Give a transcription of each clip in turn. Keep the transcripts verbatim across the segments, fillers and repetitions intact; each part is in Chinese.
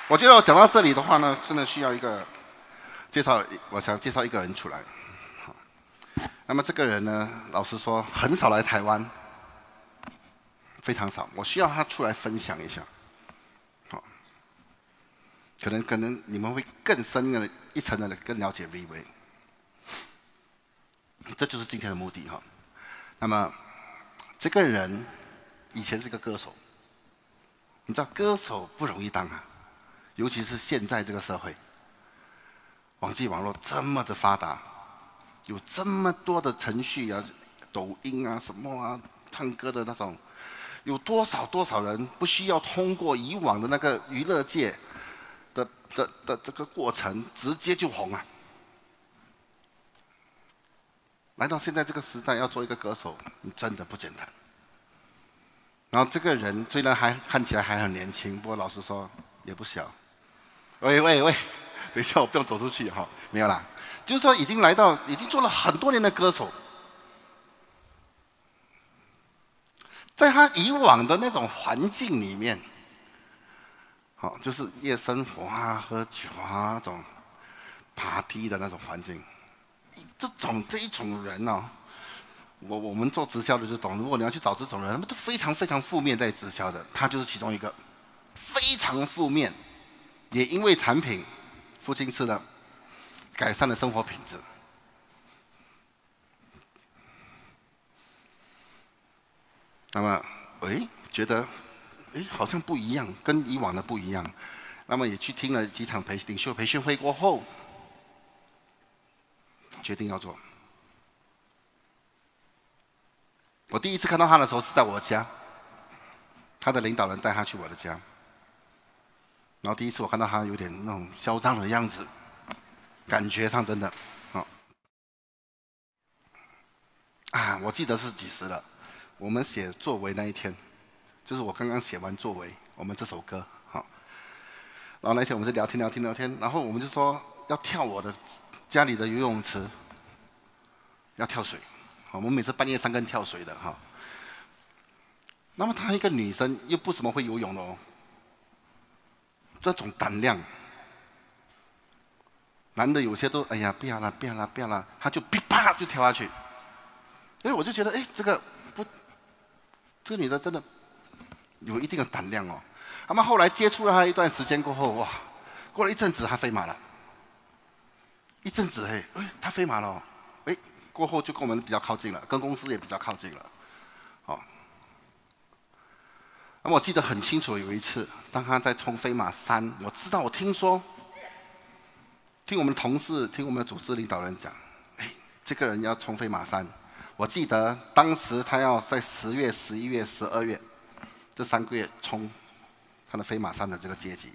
我觉得我讲到这里的话呢，真的需要一个介绍，我想介绍一个人出来。好，那么这个人呢，老实说很少来台湾，非常少。我需要他出来分享一下。好，可能可能你们会更深的一层的更了解 V-Wave。这就是今天的目的哈。那么这个人以前是个歌手，你知道歌手不容易当啊。尤其是现在这个社会，网际网络这么的发达，有这么多的程序啊、抖音啊、什么啊、唱歌的那种，有多少多少人不需要通过以往的那个娱乐界的的的这个过程，直接就红啊！来到现在这个时代，要做一个歌手，真的不简单。然后这个人虽然还看起来还很年轻，不过老实说也不小。喂喂喂，等一下我不用走出去哈，没有啦，就是说已经来到，已经做了很多年的歌手，在他以往的那种环境里面，好，就是夜生活啊、喝酒啊那种party的那种环境，这种这一种人哦，我我们做直销的就懂，如果你要去找这种人，他们都非常非常负面在直销的，他就是其中一个，非常负面。也因为产品付进去了，改善了生活品质。那么，哎，觉得，哎，好像不一样，跟以往的不一样。那么也去听了几场培领袖培训会过后，决定要做。我第一次看到他的时候是在我家，他的领导人带他去我的家。然后第一次我看到他有点那种嚣张的样子，感觉上真的，哦，啊，我记得是几时了？我们写作为那一天，就是我刚刚写完作为，我们这首歌，好，然后那天我们就聊天聊天聊天，然后我们就说要跳我的家里的游泳池，要跳水，我们每次半夜三更跳水的哈。那么她一个女生又不怎么会游泳的哦。这种胆量，男的有些都哎呀不要了不要了不要了，他就噼啪就跳下去。所以我就觉得哎，这个不，这个女的真的有一定的胆量哦。那么后来接触了她一段时间过后，哇，过了一阵子她飞马了，一阵子哎哎她飞马了哦，哎过后就跟我们比较靠近了，跟公司也比较靠近了，哦。那么我记得很清楚，有一次，当他在冲飞马三，我知道，我听说，听我们同事、听我们的组织领导人讲，哎，这个人要冲飞马三。我记得当时他要在十月、十一月、十二月这三个月冲他的飞马三的这个阶级，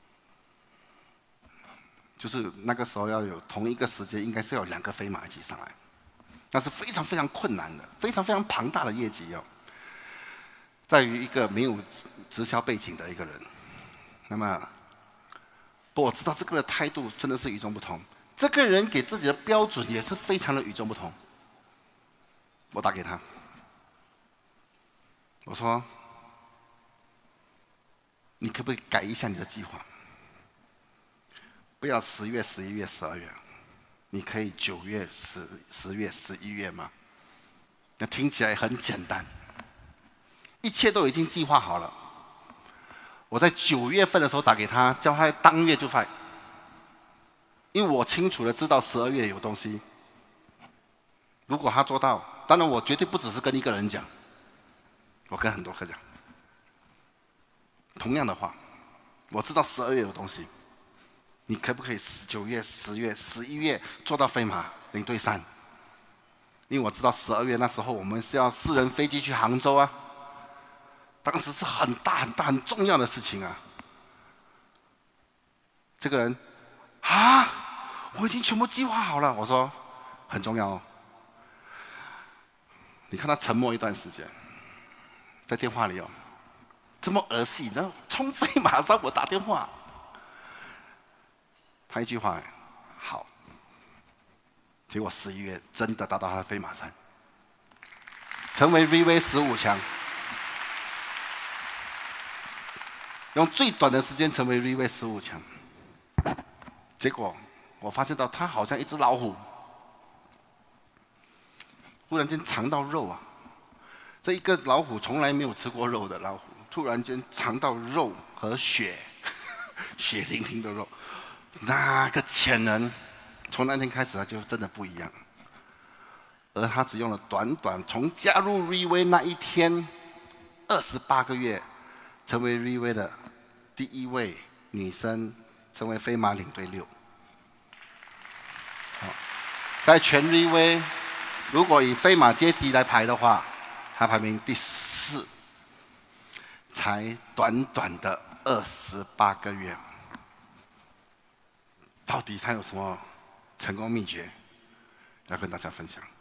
就是那个时候要有同一个时间，应该是要有两个飞马一起上来，那是非常非常困难的，非常非常庞大的业绩哦。在于一个没有直销背景的一个人，那么，不，我知道这个的态度真的是与众不同。这个人给自己的标准也是非常的与众不同。我打给他，我说：“你可不可以改一下你的计划？不要十月、十一月、十二月，你可以九月、十、十月、十一月吗？那听起来很简单。”一切都已经计划好了。我在九月份的时候打给他，叫他当月就发，因为我清楚的知道十二月有东西。如果他做到，当然我绝对不只是跟一个人讲，我跟很多个讲。同样的话，我知道十二月有东西，你可不可以九月、十月、十一月做到飞马领队三？因为我知道十二月那时候我们是要私人飞机去杭州啊。当时是很大很大很重要的事情啊！这个人啊，我已经全部计划好了。我说很重要哦。你看他沉默一段时间，在电话里哦，这么儿戏，然后冲飞马上我打电话，他一句话好，结果十一月真的达到他的飞马山，成为 V-Wave 十五强。 用最短的时间成为 Riway 十五强。结果我发现到他好像一只老虎，忽然间尝到肉啊！这一个老虎从来没有吃过肉的老虎，突然间尝到肉和血，血淋淋的肉，那个潜能，从那天开始他就真的不一样。而他只用了短短从加入 Riway 那一天，二十八个月，成为 Riway 的第一位女生，成为飞马领队六。好，在全 Riway， 如果以飞马阶级来排的话，他排名第四，才短短的二十八个月。到底他有什么成功秘诀要跟大家分享？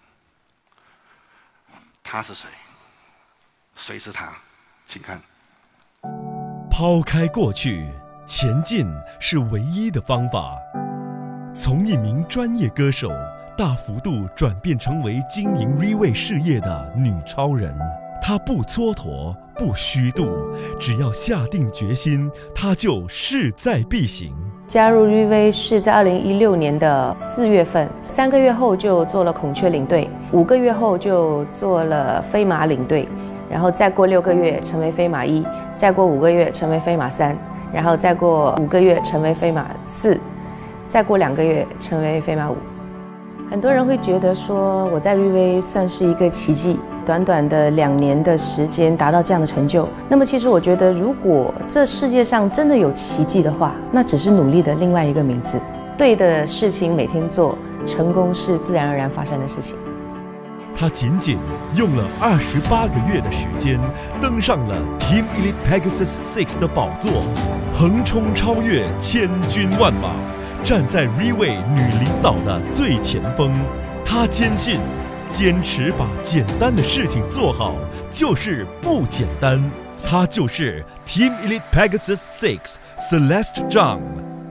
他是谁？谁是他？请看。 抛开过去，前进是唯一的方法。从一名专业歌手，大幅度转变成为经营 Riway 事业的女超人。她不蹉跎，不虚度，只要下定决心，她就势在必行。 加入 Riway 是在二零一六年的四月份，三个月后就做了孔雀领队，五个月后就做了飞马领队，然后再过六个月成为飞马一，再过五个月成为飞马三，然后再过五个月成为飞马四，再过两个月成为飞马五。很多人会觉得说我在 Riway 算是一个奇迹，短短的两年的时间达到这样的成就。那么其实我觉得，如果这世界上真的有奇迹的话，那只是努力的另外一个名字。对的事情每天做，成功是自然而然发生的事情。 他仅仅用了二十八个月的时间，登上了 Team Elite Pegasus Six 的宝座，横冲超越千军万马，站在 Riway 女领导的最前锋。他坚信，坚持把简单的事情做好，就是不简单。他就是 Team Elite Pegasus Six Celeste Zhang。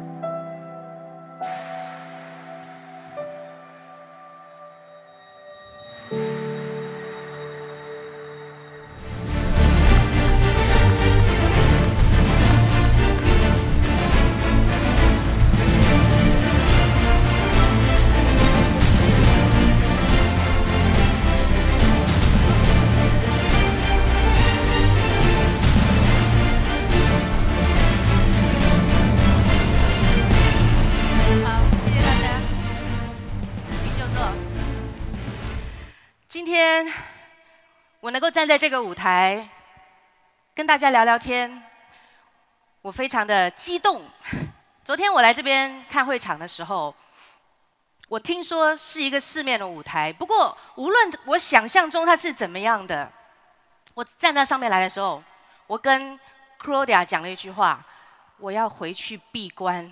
今天我能够站在这个舞台，跟大家聊聊天，我非常的激动。昨天我来这边看会场的时候，我听说是一个四面的舞台，不过无论我想象中它是怎么样的，我站到上面来的时候，我跟 Claudia 讲了一句话：我要回去闭关。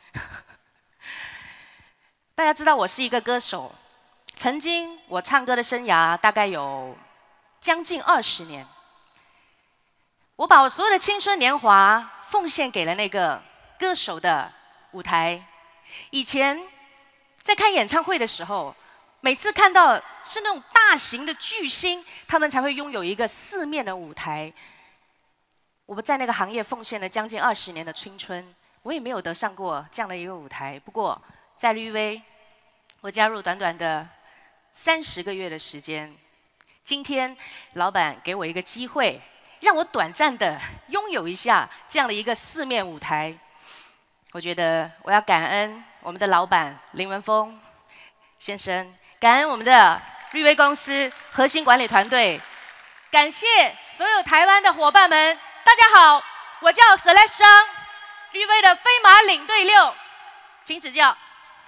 大家知道我是一个歌手。曾经我唱歌的生涯大概有将近二十年，我把我所有的青春年华奉献给了那个歌手的舞台。以前在看演唱会的时候，每次看到是那种大型的巨星，他们才会拥有一个四面的舞台。我们在那个行业奉献了将近二十年的青春，我也没有得上过这样的一个舞台。不过在Riway，我加入短短的三十个月的时间，今天老板给我一个机会，让我短暂的拥有一下这样的一个四面舞台。我觉得我要感恩我们的老板林文峰先生，感恩我们的Riway公司核心管理团队，感谢所有台湾的伙伴们。大家好，我叫 Celeste Zhang， Riway的飞马领队六，请指教。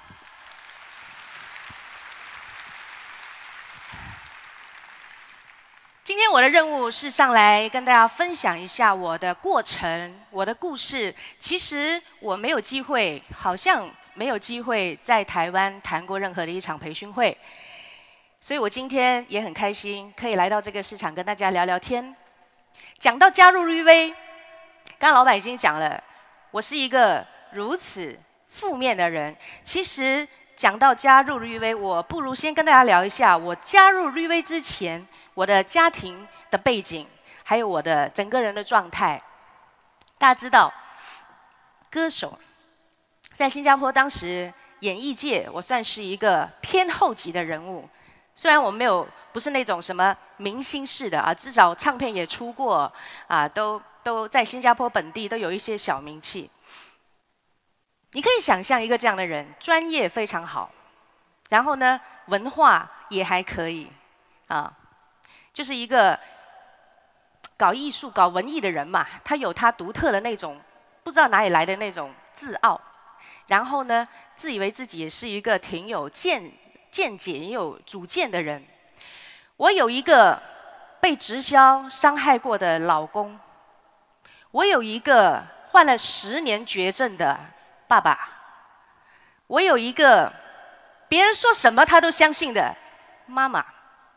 今天我的任务是上来跟大家分享一下我的过程，我的故事。其实我没有机会，好像没有机会在台湾谈过任何的一场培训会，所以我今天也很开心，可以来到这个市场跟大家聊聊天。讲到加入Riway，刚刚老板已经讲了，我是一个如此负面的人。其实讲到加入Riway，我不如先跟大家聊一下我加入Riway之前我的家庭的背景，还有我的整个人的状态。 大家知道，歌手在新加坡当时演艺界，我算是一个偏后级的人物。虽然我没有不是那种什么明星式的啊，至少唱片也出过啊，都都在新加坡本地都有一些小名气。你可以想象一个这样的人，专业非常好，然后呢，文化也还可以啊，就是一个搞艺术、搞文艺的人嘛，他有他独特的那种不知道哪里来的那种自傲，然后呢，自以为自己也是一个挺有见见解、也有主见的人。我有一个被直销伤害过的老公，我有一个患了十年绝症的爸爸，我有一个别人说什么他都相信的妈妈。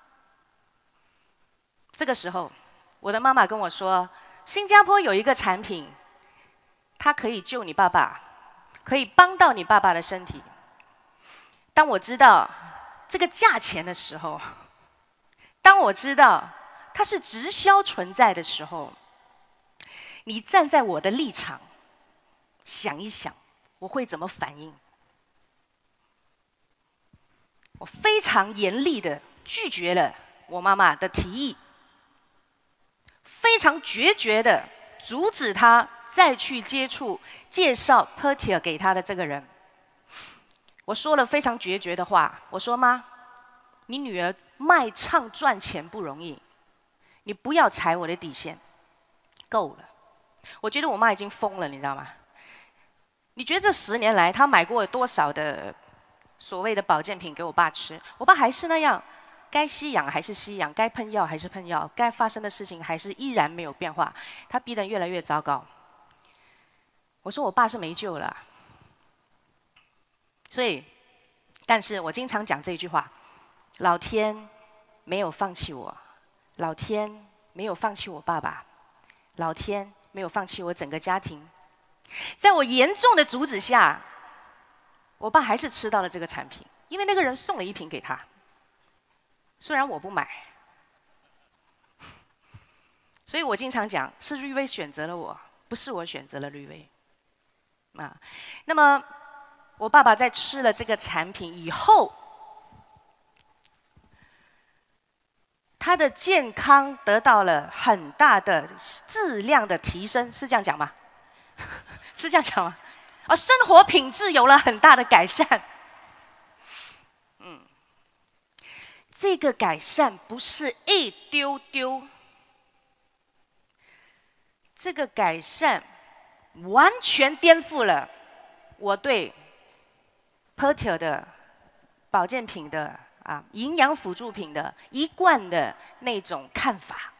这个时候，我的妈妈跟我说，新加坡有一个产品，它可以救你爸爸，可以帮到你爸爸的身体。当我知道这个价钱的时候，当我知道它是直销存在的时候，你站在我的立场想一想，我会怎么反应？我非常严厉的拒绝了我妈妈的提议，非常决绝的阻止她再去接触介绍 Pertier 给她的这个人。我说了非常决绝的话，我说妈，你女儿卖唱赚钱不容易，你不要踩我的底线，够了。我觉得我妈已经疯了，你知道吗？你觉得这十年来她买过多少的所谓的保健品给我爸吃？我爸还是那样，该吸氧还是吸氧，该喷药还是喷药，该发生的事情还是依然没有变化，他逼得越来越糟糕。我说我爸是没救了。所以，但是我经常讲这句话：老天没有放弃我，老天没有放弃我爸爸，老天没有放弃我整个家庭。在我严重的阻止下，我爸还是吃到了这个产品，因为那个人送了一瓶给他。虽然我不买，所以我经常讲，是绿威选择了我，不是我选择了绿威。啊，那么我爸爸在吃了这个产品以后，他的健康得到了很大的质量的提升，是这样讲吗？是这样讲吗？而生活品质有了很大的改善。嗯，这个改善不是一丢丢，这个改善完全颠覆了我对 Pertier 的保健品的啊营养辅助品的一贯的那种看法。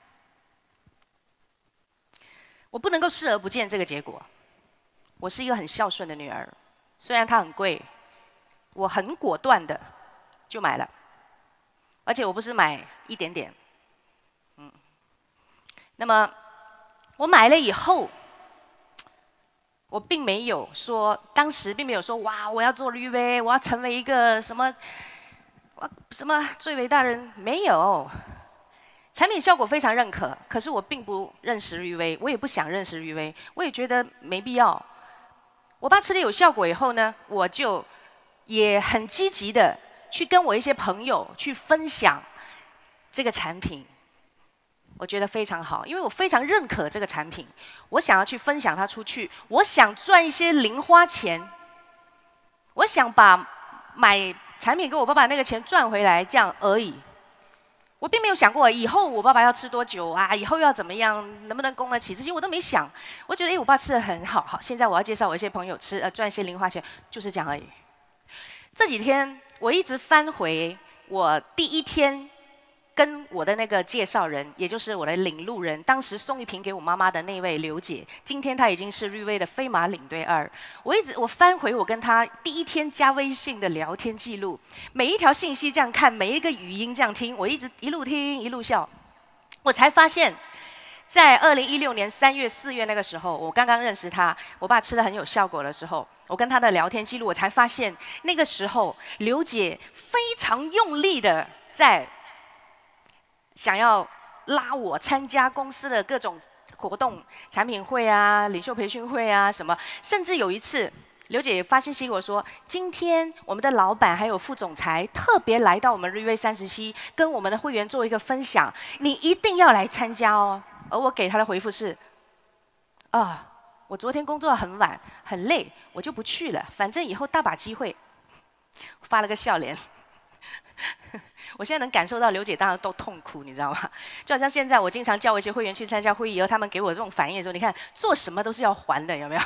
我不能够视而不见这个结果。我是一个很孝顺的女儿，虽然它很贵，我很果断的就买了，而且我不是买一点点，嗯。那么我买了以后，我并没有说，当时并没有说哇，我要做绿威，我要成为一个什么，哇什么最伟大的人，没有。产品效果非常认可，可是我并不认识绿威，我也不想认识绿威，我也觉得没必要。我爸吃了有效果以后呢，我就也很积极的去跟我一些朋友去分享这个产品，我觉得非常好，因为我非常认可这个产品，我想要去分享它出去，我想赚一些零花钱，我想把买产品给我爸爸那个钱赚回来，这样而已。我并没有想过以后我爸爸要吃多久啊，以后要怎么样，能不能供得起，这些我都没想。我觉得，哎，我爸吃的很好，好，现在我要介绍我一些朋友吃，呃，赚一些零花钱，就是这样而已。这几天我一直翻回我第一天跟我的那个介绍人，也就是我的领路人，当时送一瓶给我妈妈的那位刘姐，今天她已经是绿威的飞马领队二。我一直我翻回我跟她第一天加微信的聊天记录，每一条信息这样看，每一个语音这样听，我一直一路听一路笑，我才发现，在二零一六年三月四月那个时候，我刚刚认识她，我爸吃的很有效果的时候，我跟她的聊天记录，我才发现那个时候刘姐非常用力的在想要拉我参加公司的各种活动、产品会啊、领袖培训会啊什么，甚至有一次。 刘姐发信息给我说，今天我们的老板还有副总裁特别来到我们 Rive 三十七，跟我们的会员做一个分享，你一定要来参加哦。而我给他的回复是，啊，我昨天工作很晚，很累，我就不去了，反正以后大把机会。发了个笑脸。我现在能感受到刘姐当然都痛苦，你知道吗？就好像现在我经常叫我一些会员去参加会议，而他们给我这种反应的时候，你看做什么都是要还的，有没有？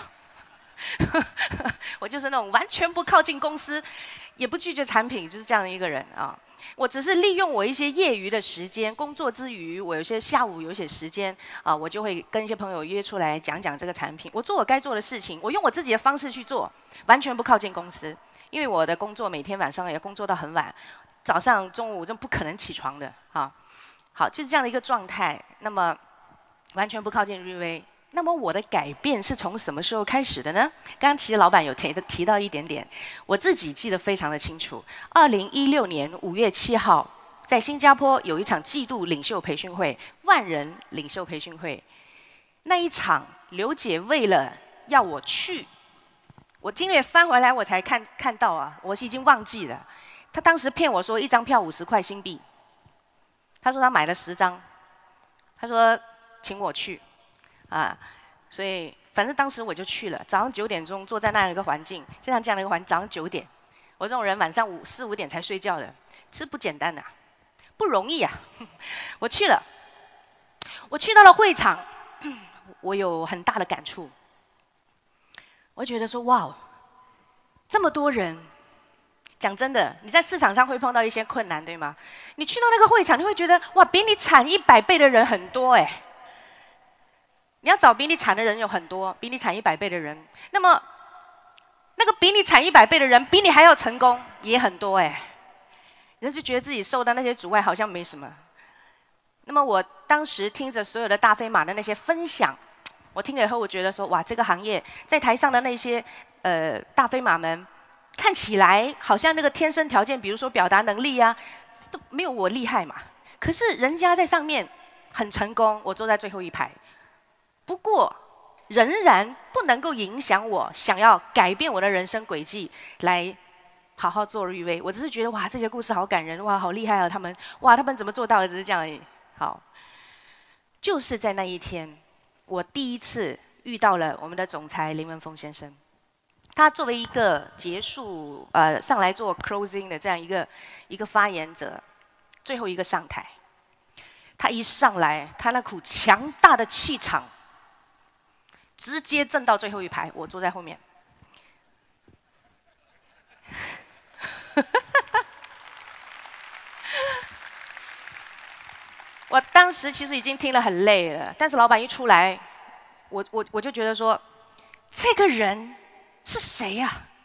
我就是那种完全不靠近公司，也不拒绝产品，就是这样的一个人啊。我只是利用我一些业余的时间，工作之余，我有些下午有一些时间啊，我就会跟一些朋友约出来讲讲这个产品。我做我该做的事情，我用我自己的方式去做，完全不靠近公司。因为我的工作每天晚上也工作到很晚，早上、中午真不可能起床的啊。好，就是这样的一个状态。那么完全不靠近瑞威。 那么我的改变是从什么时候开始的呢？刚刚其实老板有提的提到一点点，我自己记得非常的清楚。二零一六年五月七号，在新加坡有一场季度领袖培训会，万人领袖培训会。那一场，刘姐为了要我去，我今天翻回来我才看看到啊，我已经忘记了。她当时骗我说一张票五十块新币，她说她买了十张，她说请我去。 啊，所以反正当时我就去了，早上九点钟坐在那样一个环境，就像这样的一个环境，早上九点，我这种人晚上五四五点才睡觉的，其实不简单的、啊，不容易啊。我去了，我去到了会场，我有很大的感触，我觉得说哇，这么多人，讲真的，你在市场上会碰到一些困难，对吗？你去到那个会场，你会觉得哇，比你惨一百倍的人很多哎。 你要找比你惨的人有很多，比你惨一百倍的人。那么，那个比你惨一百倍的人，比你还要成功也很多哎。人就觉得自己受到那些阻碍好像没什么。那么我当时听着所有的大飞马的那些分享，我听了以后，我觉得说哇，这个行业在台上的那些呃大飞马们，看起来好像那个天生条件，比如说表达能力啊，都没有我厉害嘛。可是人家在上面很成功，我坐在最后一排。 不过，仍然不能够影响我想要改变我的人生轨迹，来好好做瑞威。我只是觉得哇，这些故事好感人，哇，好厉害啊！他们哇，他们怎么做到的？只是这样而已。好，就是在那一天，我第一次遇到了我们的总裁林文峰先生。他作为一个结束呃上来做 closing 的这样一个一个发言者，最后一个上台，他一上来，他那股强大的气场。 直接震到最后一排，我坐在后面。我当时其实已经听了很累了，但是老板一出来，我我我就觉得说，这个人是谁呀、啊？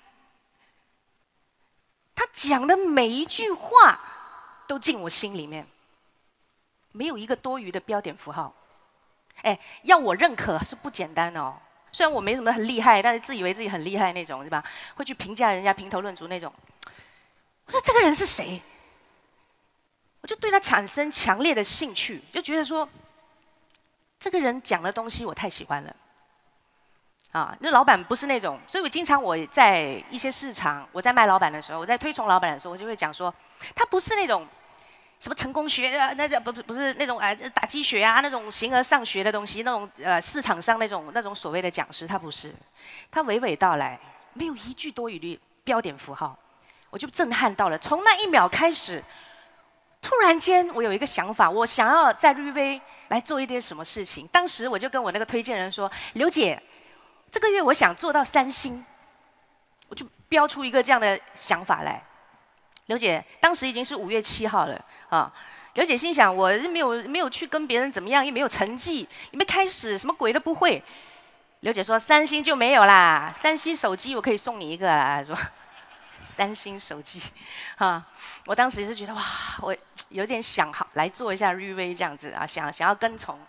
他讲的每一句话都进我心里面，没有一个多余的标点符号。 哎，要我认可是不简单哦。虽然我没什么很厉害，但是自以为自己很厉害那种，对吧？会去评价人家、评头论足那种。我说这个人是谁？我就对他产生强烈的兴趣，就觉得说，这个人讲的东西我太喜欢了。啊，那老板不是那种，所以我经常我在一些市场，我在卖老板的时候，我在推崇老板的时候，我就会讲说，他不是那种。 什么成功学啊？那个不不不是那种哎打鸡血啊，那种形而上学的东西，那种呃市场上那种那种所谓的讲师，他不是，他娓娓道来，没有一句多余的标点符号，我就震撼到了。从那一秒开始，突然间我有一个想法，我想要在瑞威来做一点什么事情。当时我就跟我那个推荐人说：“刘姐，这个月我想做到三星。”我就标出一个这样的想法来。刘姐当时已经是五月七号了。 啊，刘姐心想，我没有没有去跟别人怎么样，也没有成绩，也没开始，什么鬼都不会。刘姐说，三星就没有啦，三星手机我可以送你一个啦。说，三星手机，啊，我当时也是觉得哇，我有点想好来做一下瑞威这样子啊，想想要跟从。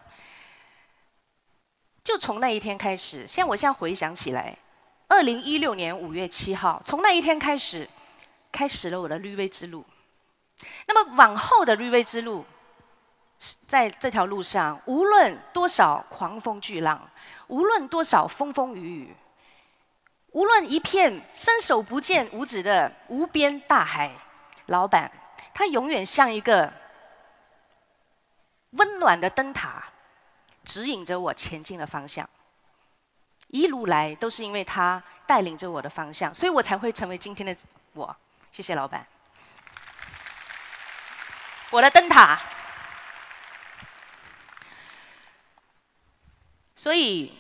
就从那一天开始，现在我现在回想起来，二零一六年五月七号，从那一天开始，开始了我的瑞威之路。 那么往后的瑞威之路， 在这条路上，无论多少狂风巨浪，无论多少风风雨雨，无论一片伸手不见五指的无边大海，老板他永远像一个温暖的灯塔，指引着我前进的方向。一路来都是因为他带领着我的方向，所以我才会成为今天的我。谢谢老板，我的灯塔。所以，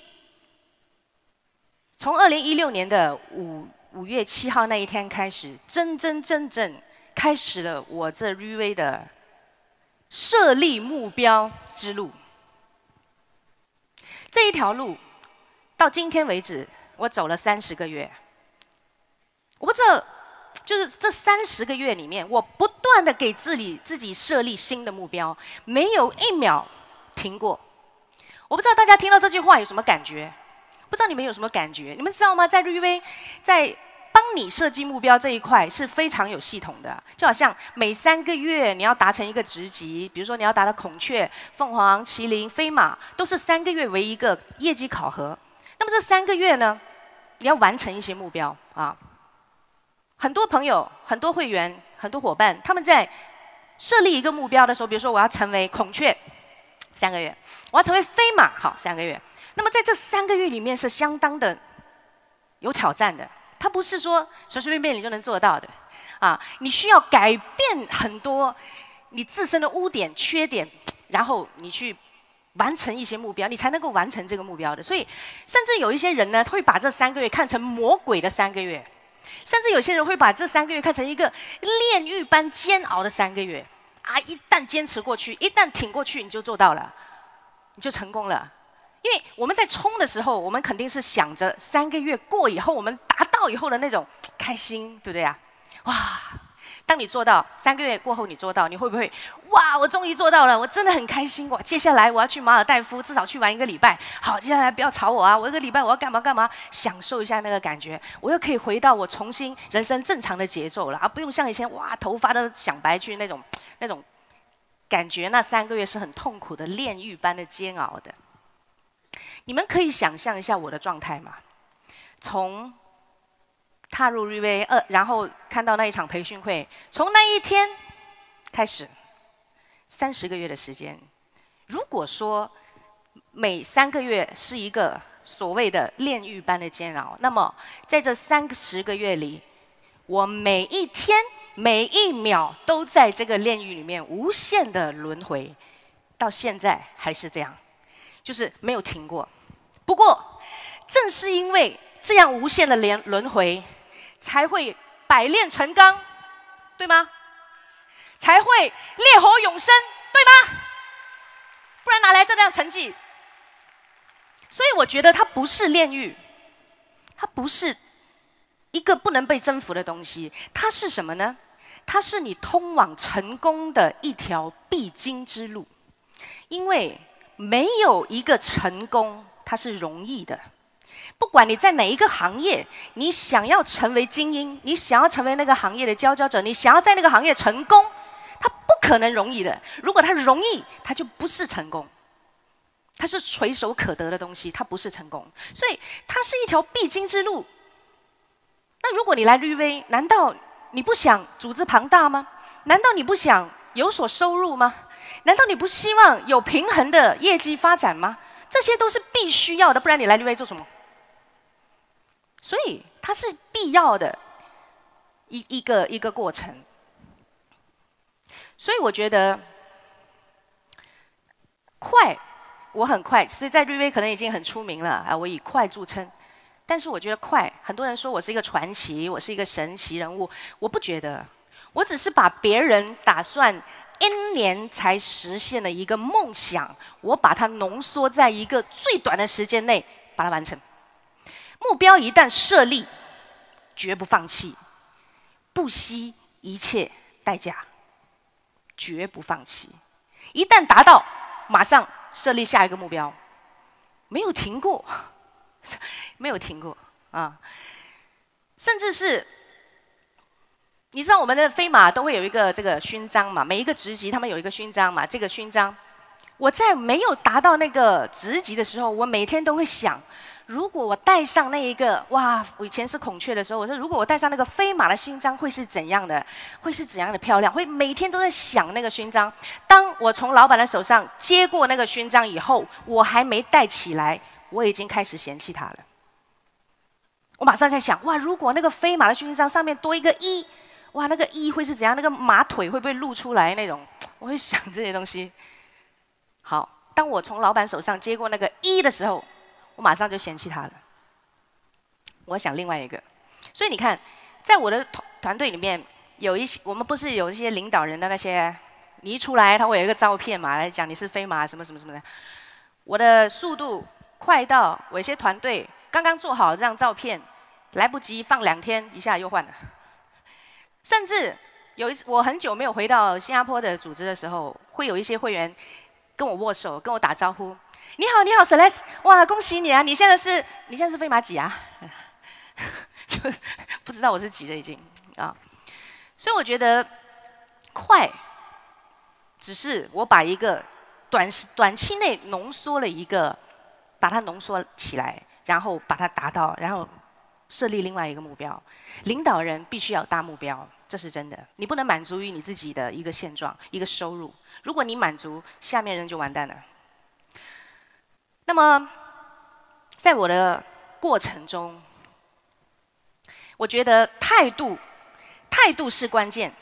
从二零一六年的五五月七号那一天开始，真真正正开始了我这 R V 的设立目标之路。这一条路到今天为止，我走了三十个月。我不知道，就是这三十个月里面，我不断的给自己自己设立新的目标，没有一秒停过。我不知道大家听到这句话有什么感觉？不知道你们有什么感觉？你们知道吗？在 R V 在帮你设计目标这一块是非常有系统的，就好像每三个月你要达成一个职级，比如说你要达到孔雀、凤凰、麒麟、飞马，都是三个月为一个业绩考核。那么这三个月呢，你要完成一些目标啊。很多朋友、很多会员、很多伙伴，他们在设立一个目标的时候，比如说我要成为孔雀，三个月；我要成为飞马，好，三个月。那么在这三个月里面是相当的有挑战的，它不是说随随便便你就能做到的啊！你需要改变很多你自身的污点、缺点，然后你去完成一些目标，你才能够完成这个目标的。所以，甚至有一些人呢，会把这三个月看成魔鬼的三个月，甚至有些人会把这三个月看成一个炼狱般煎熬的三个月啊！一旦坚持过去，一旦挺过去，你就做到了，你就成功了。因为我们在冲的时候，我们肯定是想着三个月过以后，我们达到以后的那种开心，对不对呀？哇！当你做到三个月过后，你做到，你会不会哇？我终于做到了，我真的很开心哇！接下来我要去马尔代夫，至少去玩一个礼拜。好，接下来不要吵我啊！我一个礼拜我要干嘛干嘛，享受一下那个感觉。我又可以回到我重新人生正常的节奏了啊！不用像以前哇，头发都想白去那种那种感觉。那三个月是很痛苦的炼狱般的煎熬的。你们可以想象一下我的状态吗？从踏入 R V 二，然后看到那一场培训会，从那一天开始，三十个月的时间。如果说每三个月是一个所谓的炼狱般的煎熬，那么在这三十个月里，我每一天每一秒都在这个炼狱里面无限的轮回，到现在还是这样。就是没有停过。不过，正是因为这样无限的连轮回，才会百炼成钢，对吗？才会烈火永生，对吗？不然哪来这样成绩？所以我觉得它不是炼狱，它不是一个不能被征服的东西，它是什么呢？它是你通往成功的一条必经之路，因为没有一个成功它是容易的。不管你在哪一个行业，你想要成为精英，你想要成为那个行业的佼佼者，你想要在那个行业成功，它不可能容易的。如果它容易，它就不是成功，它是垂手可得的东西，它不是成功。所以它是一条必经之路。那如果你来 R V， 难道你不想组织庞大吗？难道你不想有所收入吗？难道你不希望有平衡的业绩发展吗？这些都是必须要的，不然你来 R V 做什么？所以它是必要的一一个一个过程。所以我觉得快，我很快，其实在 R V 可能已经很出名了啊，我以快著称。但是我觉得快，很多人说我是一个传奇，我是一个神奇人物，我不觉得，我只是把别人打算N年才实现的一个梦想，我把它浓缩在一个最短的时间内把它完成。目标一旦设立，绝不放弃，不惜一切代价，绝不放弃。一旦达到，马上设立下一个目标，没有停过，没有停过啊！甚至是。你知道我们的飞马都会有一个这个勋章嘛？每一个职级他们有一个勋章嘛？这个勋章我在没有达到那个职级的时候，我每天都会想，如果我戴上那一个，哇，我以前是孔雀的时候，我说如果我戴上那个飞马的勋章，会是怎样的？会是怎样的漂亮？会每天都在想那个勋章。当我从老板的手上接过那个勋章以后，我还没戴起来，我已经开始嫌弃它了。我马上在想，哇，如果那个飞马的勋章上面多一个一，哇，那个一会是怎样？那个马腿会不会露出来那种？我会想这些东西。好，当我从老板手上接过那个一的时候，我马上就嫌弃他了。我想另外一个，所以你看，在我的团团队里面，有一些我们不是有一些领导人的那些，你一出来，他会有一个照片嘛，来讲你是飞马什么什么什么的。我的速度快到，我有些团队刚刚做好这张照片，来不及放两天，一下又换了。甚至有一次，我很久没有回到新加坡的组织的时候，会有一些会员跟我握手，跟我打招呼。你好，你好 ，Celeste， 哇，恭喜你啊！你现在是，你现在是飞马几啊？就不知道我是几了已经啊。所以我觉得快，只是我把一个短时短期内浓缩了一个，把它浓缩起来，然后把它达到，然后设立另外一个目标。领导人必须要有大目标，这是真的。你不能满足于你自己的一个现状、一个收入。如果你满足，下面人就完蛋了。那么，在我的过程中，我觉得态度，态度是关键。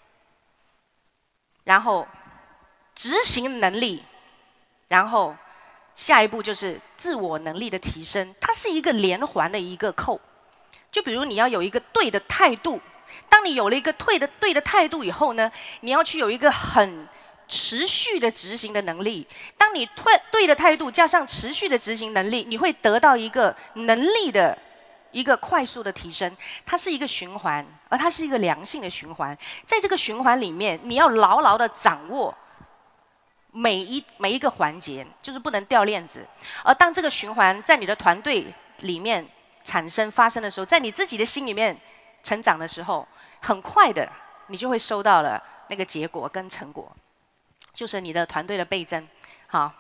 然后，执行能力，然后下一步就是自我能力的提升，它是一个连环的一个扣。就比如你要有一个对的态度，当你有了一个对的对的态度以后呢，你要去有一个很持续的执行的能力。当你对对的态度加上持续的执行能力，你会得到一个能力的一个快速的提升。它是一个循环，而它是一个良性的循环。在这个循环里面，你要牢牢的掌握每一每一个环节，就是不能掉链子。而当这个循环在你的团队里面产生发生的时候，在你自己的心里面成长的时候，很快的你就会收到了那个结果跟成果，就是你的团队的倍增。好，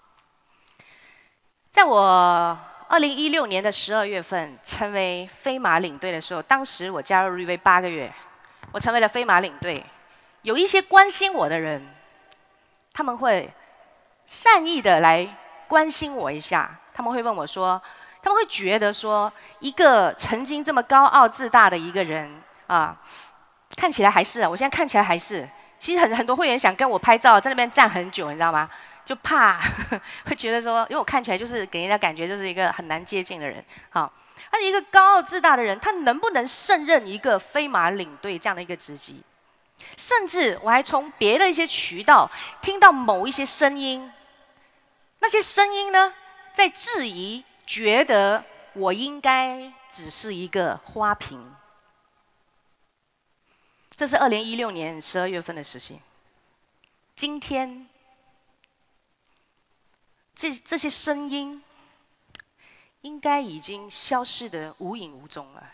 在我二零一六年的十二月份成为飞马领队的时候，当时我加入瑞威八个月，我成为了飞马领队。有一些关心我的人，他们会善意的来关心我一下，他们会问我说，他们会觉得说，一个曾经这么高傲自大的一个人啊，看起来还是啊，我现在看起来还是，其实很很多会员想跟我拍照，在那边站很久，你知道吗？就怕会觉得说，因为我看起来就是给人家感觉就是一个很难接近的人。好，而一个高傲自大的人，他能不能胜任一个飞马领队这样的一个职级？甚至我还从别的一些渠道听到某一些声音，那些声音呢，在质疑，觉得我应该只是一个花瓶。这是二零一六年十二月份的事情。今天，这这些声音应该已经消失得无影无踪了。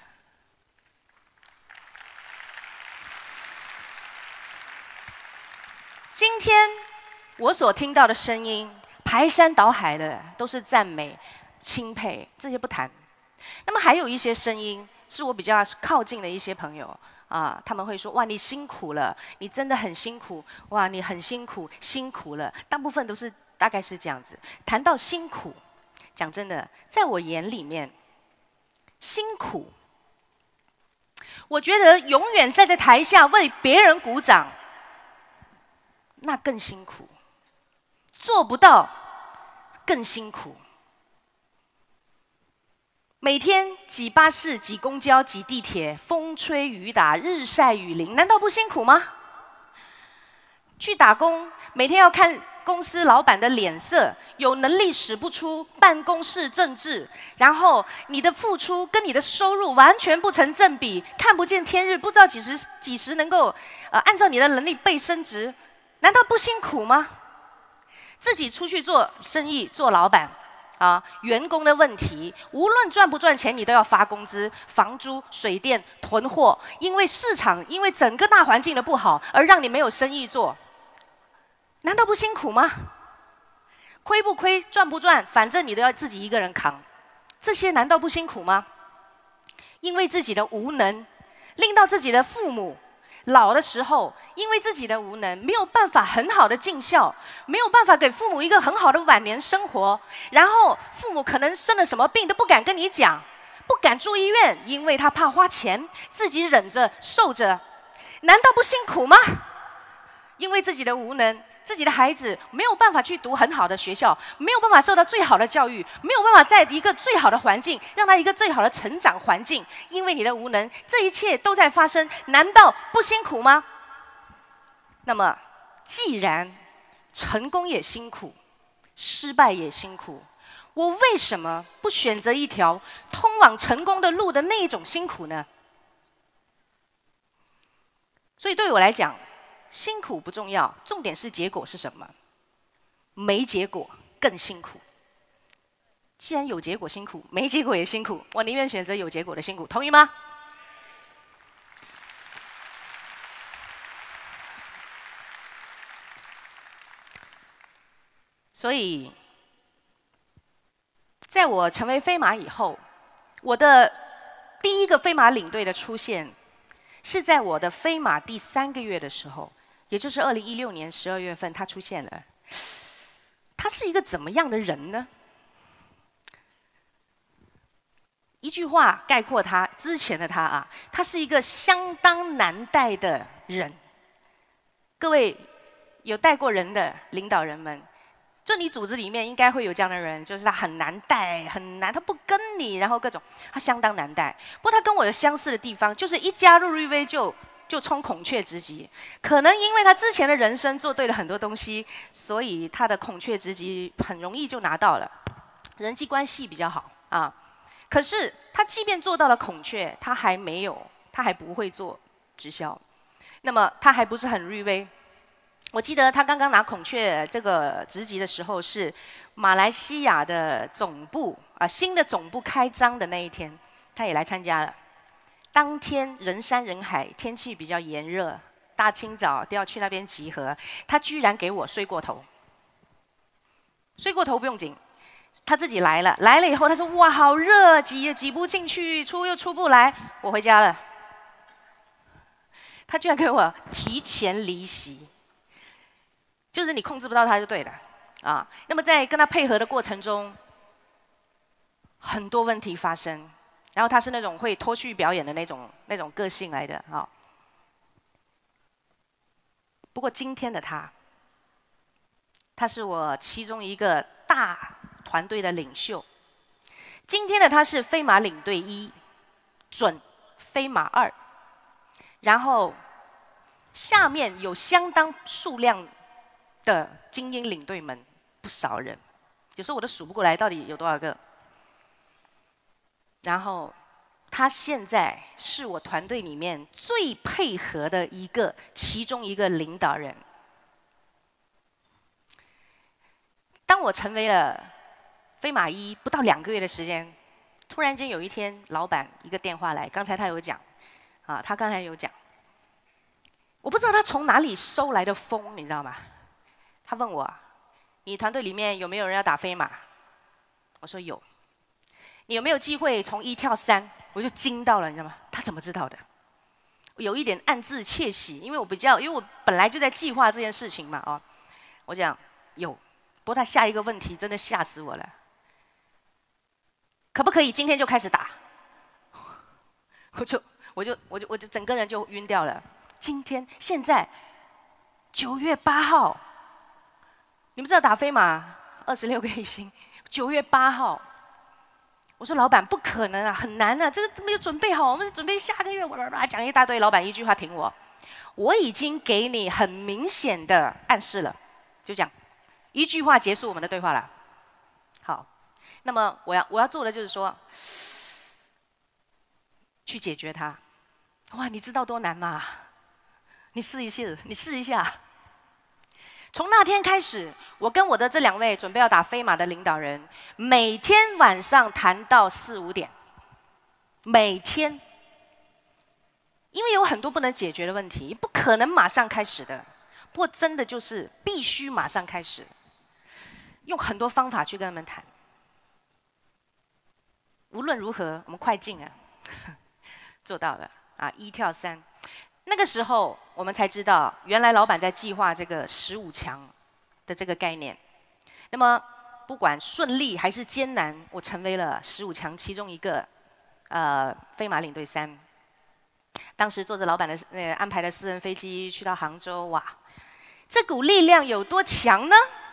今天我所听到的声音，排山倒海的都是赞美、钦佩，这些不谈。那么还有一些声音，是我比较靠近的一些朋友啊，他们会说：“哇，你辛苦了，你真的很辛苦，哇，你很辛苦，辛苦了。”大部分都是大概是这样子。谈到辛苦，讲真的，在我眼里面，辛苦，我觉得永远站在台下为别人鼓掌，那更辛苦，做不到更辛苦。每天挤巴士、挤公交、挤地铁，风吹雨打、日晒雨淋，难道不辛苦吗？去打工，每天要看公司老板的脸色，有能力使不出办公室政治，然后你的付出跟你的收入完全不成正比，看不见天日，不知道几时几时能够呃按照你的能力被升职，难道不辛苦吗？自己出去做生意、做老板。啊，员工的问题，无论赚不赚钱，你都要发工资、房租、水电、囤货。因为市场，因为整个大环境的不好，而让你没有生意做，难道不辛苦吗？ 亏不亏，赚不赚，反正你都要自己一个人扛，这些难道不辛苦吗？因为自己的无能，令到自己的父母老的时候，因为自己的无能，没有办法很好的尽孝，没有办法给父母一个很好的晚年生活，然后父母可能生了什么病都不敢跟你讲，不敢住医院，因为他怕花钱，自己忍着受着，难道不辛苦吗？因为自己的无能，自己的孩子没有办法去读很好的学校，没有办法受到最好的教育，没有办法在一个最好的环境，让他一个最好的成长环境。因为你的无能，这一切都在发生，难道不辛苦吗？那么，既然成功也辛苦，失败也辛苦，我为什么不选择一条通往成功的路的那一种辛苦呢？所以对我来讲，辛苦不重要，重点是结果是什么？没结果更辛苦。既然有结果辛苦，没结果也辛苦，我宁愿选择有结果的辛苦，同意吗？所以，在我成为飞马以后，我的第一个飞马领队的出现，是在我的飞马第三个月的时候。也就是二零一六年十二月份，他出现了。他是一个怎么样的人呢？一句话概括他之前的他啊，他是一个相当难带的人。各位有带过人的领导人们，就你组织里面应该会有这样的人，就是他很难带，很难，他不跟你，然后各种，他相当难带。不过他跟我有相似的地方，就是一加入 Rive 就。就冲孔雀之击，可能因为他之前的人生做对了很多东西，所以他的孔雀之击很容易就拿到了，人际关系比较好啊。可是他即便做到了孔雀，他还没有，他还不会做直销，那么他还不是很锐微。我记得他刚刚拿孔雀这个职级的时候，是马来西亚的总部啊新的总部开张的那一天，他也来参加了。当天人山人海，天气比较炎热，大清早都要去那边集合。他居然给我睡过头，睡过头不用紧，他自己来了。来了以后，他说：“哇，好热，挤也挤不进去，出又出不来，我回家了。”他居然给我提前离席，就是你控制不到他就对了啊。那么在跟他配合的过程中，很多问题发生。然后他是那种会脱序表演的那种那种个性来的啊。不过今天的他，他是我其中一个大团队的领袖。今天的他是飞马领队一，准飞马二，然后下面有相当数量的精英领队们，不少人，有时候我都数不过来到底有多少个。然后，他现在是我团队里面最配合的一个，其中一个领导人。当我成为了飞马一不到两个月的时间，突然间有一天，老板一个电话来，刚才他有讲，啊，他刚才有讲，我不知道他从哪里收来的风，你知道吗？他问我，你团队里面有没有人要打飞马？我说有。你有没有机会从一跳三？我就惊到了，你知道吗？他怎么知道的？我有一点暗自窃喜，因为我比较，因为我本来就在计划这件事情嘛，哦，我讲有，不过他下一个问题真的吓死我了，可不可以今天就开始打？我就我就我就我就整个人就晕掉了。今天现在九月八号，你们知道打飞马二十六个一星，九月八号。我说老板不可能啊，很难啊，这个没有准备好，我们准备下个月，我讲一大堆，老板一句话停我，我已经给你很明显的暗示了，就这样，一句话结束我们的对话了。好，那么我要我要做的就是说，去解决它。哇，你知道多难吗？你试一试，你试一下。从那天开始，我跟我的这两位准备要打飞马的领导人，每天晚上谈到四五点，每天，因为有很多不能解决的问题，不可能马上开始的。不过真的就是必须马上开始。 用很多方法去跟他们谈。无论如何，我们快进啊，做到了啊，一跳三。那个时候我们才知道，原来老板在计划这个十五强的这个概念。那么不管顺利还是艰难，我成为了十五强其中一个呃飞马领队三。当时坐着老板的呃安排的私人飞机去到杭州，哇，这股力量有多强呢？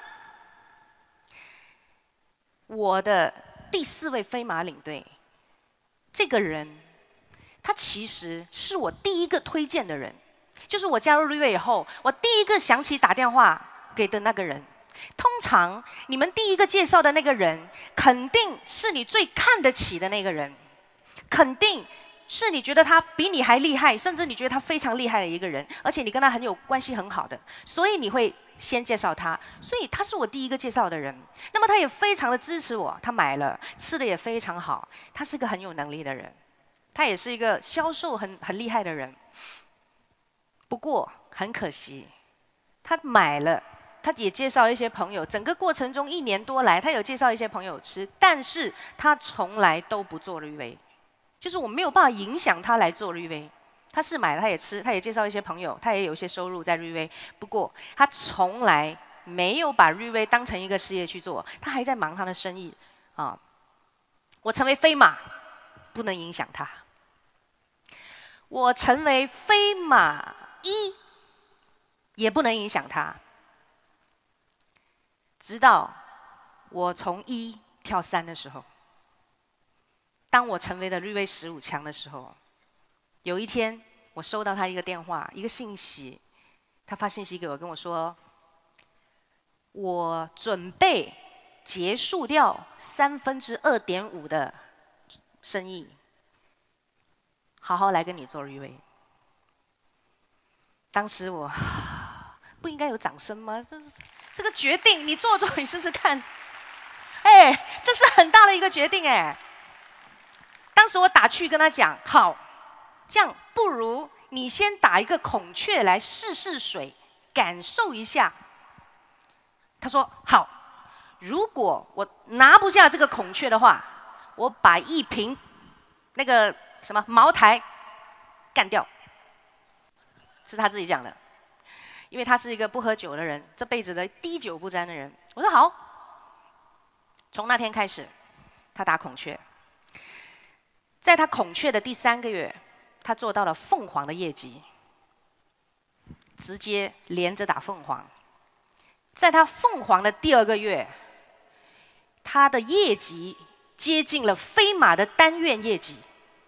我的第四位飞马领队，这个人，他其实是我第一个推荐的人，就是我加入瑞瑞以后，我第一个想起打电话给的那个人。通常你们第一个介绍的那个人，肯定是你最看得起的那个人，肯定是你觉得他比你还厉害，甚至你觉得他非常厉害的一个人，而且你跟他很有关系很好的，所以你会先介绍他。所以他是我第一个介绍的人。那么他也非常的支持我，他买了，吃的也非常好。他是个很有能力的人，他也是一个销售很很厉害的人。不过很可惜，他买了。他也介绍了一些朋友，整个过程中一年多来，他有介绍一些朋友吃，但是他从来都不做绿威，就是我没有办法影响他来做绿威。他是买了，他也吃，他也介绍一些朋友，他也有一些收入在绿威。不过他从来没有把绿威当成一个事业去做，他还在忙他的生意啊。我成为飞马，不能影响他；我成为飞马一，也不能影响他。直到我从一跳三的时候，当我成为了绿威十五强的时候，有一天我收到他一个电话，一个信息，他发信息给我，跟我说，我准备结束掉三分之二点五的生意，好好来跟你做绿威。当时我不应该有掌声吗？这是。这个决定，你做做，你试试看。哎，这是很大的一个决定哎。当时我打去跟他讲，好，这样不如你先打一个孔雀来试试水，感受一下。他说好，如果我拿不下这个孔雀的话，我把一瓶那个什么茅台干掉。是他自己讲的。因为他是一个不喝酒的人，这辈子的滴酒不沾的人。我说好。从那天开始，他打孔雀。在他孔雀的第三个月，他做到了凤凰的业绩，直接连着打凤凰。在他凤凰的第二个月，他的业绩接近了飞马的单月业绩。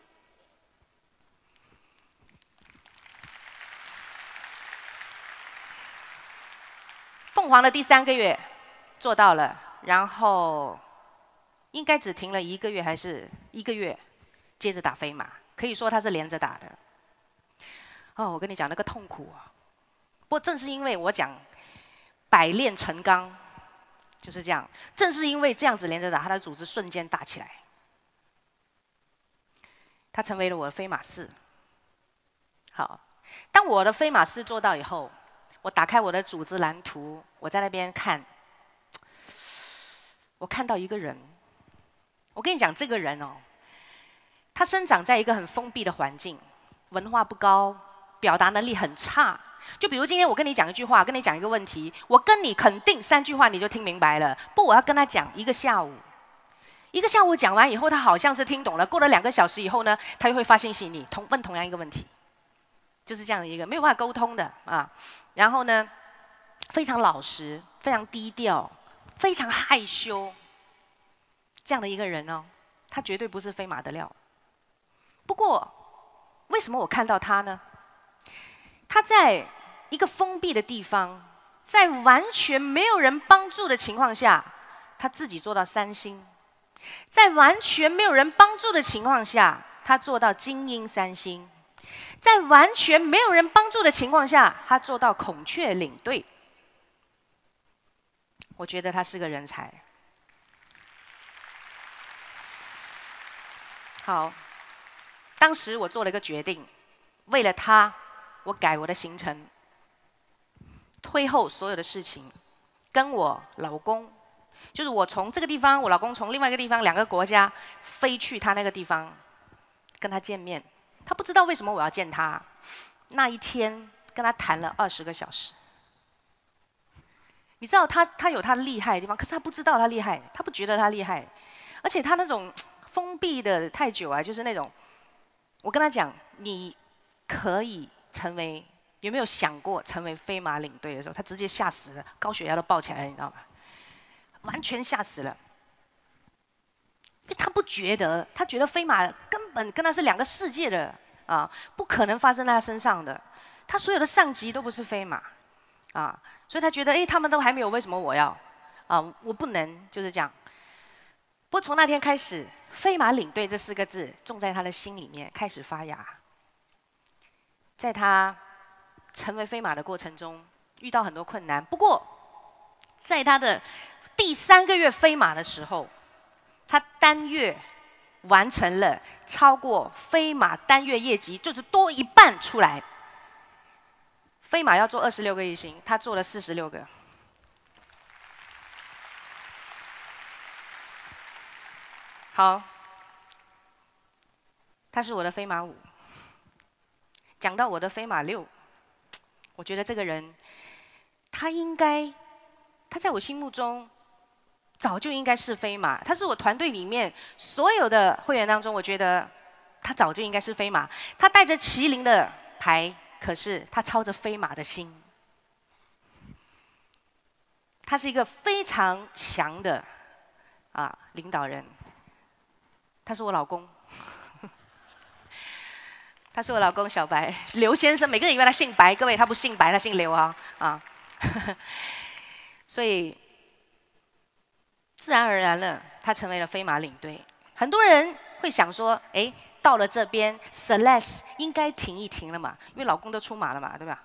凤凰的第三个月做到了，然后应该只停了一个月还是一个月，接着打飞马，可以说他是连着打的。哦，我跟你讲那个痛苦啊！不过正是因为我讲百炼成钢，就是这样，正是因为这样子连着打，他的组织瞬间大起来，他成为了我的飞马四。好，当我的飞马四做到以后。我打开我的组织蓝图，我在那边看，我看到一个人。我跟你讲，这个人哦，他生长在一个很封闭的环境，文化不高，表达能力很差。就比如今天我跟你讲一句话，跟你讲一个问题，我跟你肯定三句话你就听明白了。不，我要跟他讲一个下午，一个下午讲完以后，他好像是听懂了。过了两个小时以后呢，他又会发信息你，同问同样一个问题。就是这样的一个没有办法沟通的啊，然后呢，非常老实，非常低调，非常害羞，这样的一个人哦，他绝对不是飞马的料。不过，为什么我看到他呢？他在一个封闭的地方，在完全没有人帮助的情况下，他自己做到三星；在完全没有人帮助的情况下，他做到精英三星。在完全没有人帮助的情况下，他做到孔雀领队。我觉得他是个人才。好，当时我做了一个决定，为了他，我改我的行程，推后所有的事情，跟我老公就是我从这个地方，我老公从另外一个地方，两个国家飞去他那个地方跟他见面。他不知道为什么我要见他，那一天跟他谈了二十个小时。你知道他他有他厉害的地方，可是他不知道他厉害，他不觉得他厉害，而且他那种封闭的太久啊，就是那种，我跟他讲，你可以成为，有没有想过成为飞马领队的时候，他直接吓死了，高血压都爆起来了，你知道吗？完全吓死了，因为他不觉得，他觉得飞马根本跟他是两个世界的啊，不可能发生在他身上的。他所有的上级都不是飞马，啊，所以他觉得，哎，他们都还没有，为什么我要？啊，我不能，就是这样。不过从那天开始，飞马领队这四个字种在他的心里面，开始发芽。在他成为飞马的过程中，遇到很多困难，不过在他的第三个月飞马的时候，他单月完成了超过飞马单月业绩，就是多一半出来。飞马要做二十六个亿星，他做了四十六个。好，他是我的飞马五。讲到我的飞马六，我觉得这个人，他应该，他在我心目中早就应该是飞马。他是我团队里面所有的会员当中，我觉得他早就应该是飞马。他带着麒麟的牌，可是他操着飞马的心。他是一个非常强的啊领导人。他是我老公。他是我老公小白，刘先生。每个人以为他姓白，各位他不姓白，他姓刘啊啊！所以自然而然了，他成为了飞马领队。很多人会想说，哎，到了这边 ，Celeste 应该停一停了嘛，因为老公都出马了嘛，对吧？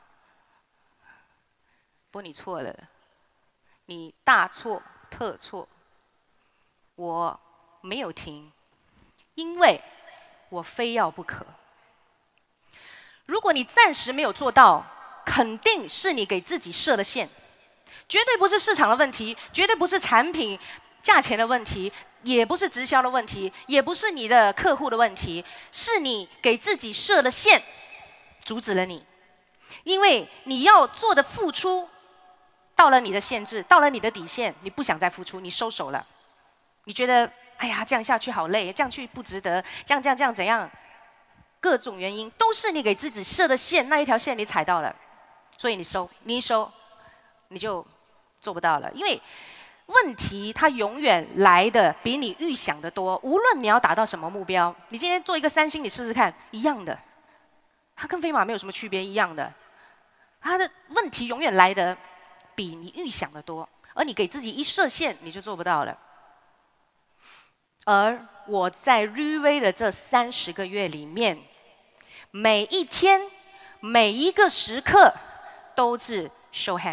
不过你错了，你大错特错。我没有停，因为我非要不可。如果你暂时没有做到，肯定是你给自己设了限，绝对不是市场的问题，绝对不是产品价钱的问题，也不是直销的问题，也不是你的客户的问题，是你给自己设了限，阻止了你。因为你要做的付出到了你的限制，到了你的底线，你不想再付出，你收手了。你觉得，哎呀，这样下去好累，这样去不值得，这样这样这样怎样？各种原因都是你给自己设的线，那一条线你踩到了，所以你收，你一收，你就做不到了。因为问题它永远来的比你预想的多，无论你要达到什么目标，你今天做一个三星，你试试看，一样的，它跟飞马没有什么区别，一样的，它的问题永远来的比你预想的多，而你给自己一设限，你就做不到了。而我在 Riway 的这三十个月里面，每一天、每一个时刻都是 show hand。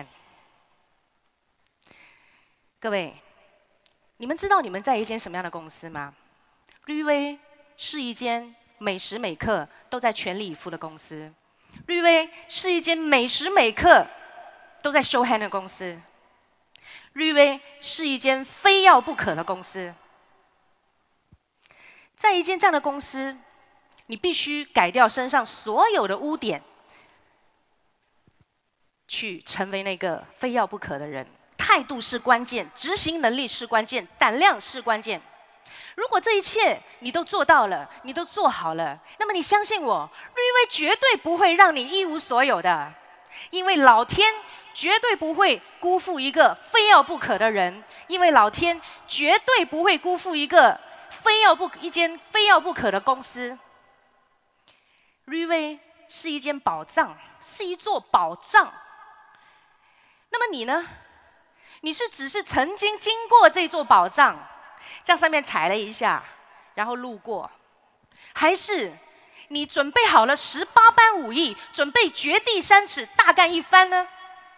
各位，你们知道你们在一间什么样的公司吗？ Riway 是一间每时每刻都在全力以赴的公司。Riway 是一间每时每刻都在 show hand 的公司。Riway 是一间非要不可的公司。在一间这样的公司，你必须改掉身上所有的污点，去成为那个非要不可的人。态度是关键，执行能力是关键，胆量是关键。如果这一切你都做到了，你都做好了，那么你相信我 ，Riway 绝对不会让你一无所有的，因为老天绝对不会辜负一个非要不可的人，因为老天绝对不会辜负一个非要不一间非要不可的公司。Riway 是一间宝藏，是一座宝藏。那么你呢？你是只是曾经经过这座宝藏，在上面踩了一下，然后路过，还是你准备好了十八般武艺，准备掘地三尺，大干一番呢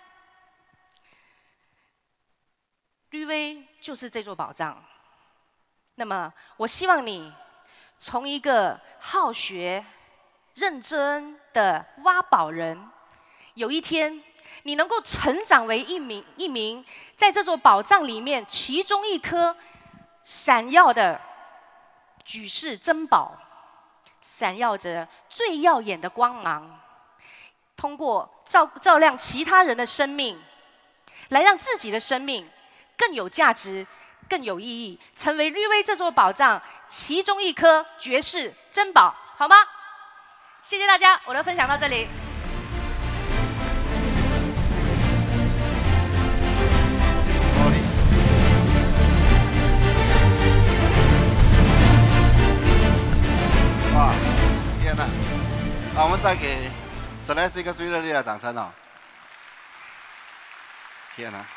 ？Riway 就是这座宝藏。那么，我希望你从一个好学、认真的挖宝人，有一天你能够成长为一名一名在这座宝藏里面其中一颗闪耀的举世珍宝，闪耀着最耀眼的光芒，通过照照亮其他人的生命，来让自己的生命更有价值、更有意义，成为绿威这座宝藏其中一颗绝世珍宝，好吗？谢谢大家，我的分享到这里。 哇，天哪！好，我们再给 Celeste 一个最热烈的掌声哦！天哪！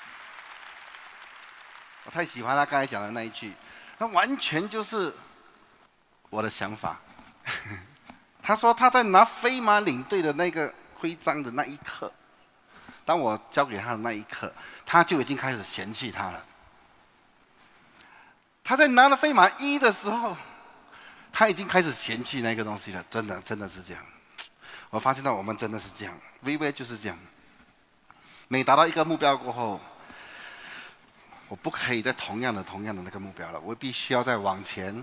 我太喜欢他刚才讲的那一句，那完全就是我的想法。他说他在拿飞马领队的那个徽章的那一刻，当我交给他的那一刻，他就已经开始嫌弃他了。他在拿了飞马一的时候，他已经开始嫌弃那个东西了。真的，真的是这样。我发现到我们真的是这样 ，V V 就是这样。每达到一个目标过后，我不可以再同样的、同样的那个目标了，我必须要再往前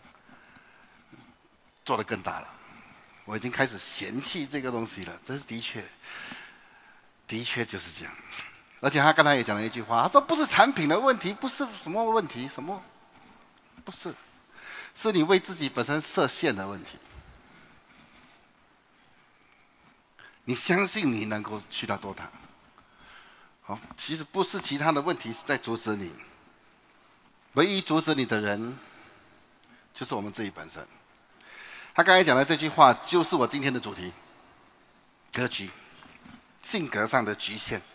做得更大了。我已经开始嫌弃这个东西了，这是的确，的确就是这样。而且他刚才也讲了一句话，他说不是产品的问题，不是什么问题，什么，不是，是你为自己本身设限的问题。你相信你能够去到多大？好，其实不是其他的问题是在阻止你，唯一阻止你的人，就是我们自己本身。他刚才讲的这句话，就是我今天的主题：格局，性格上的局限。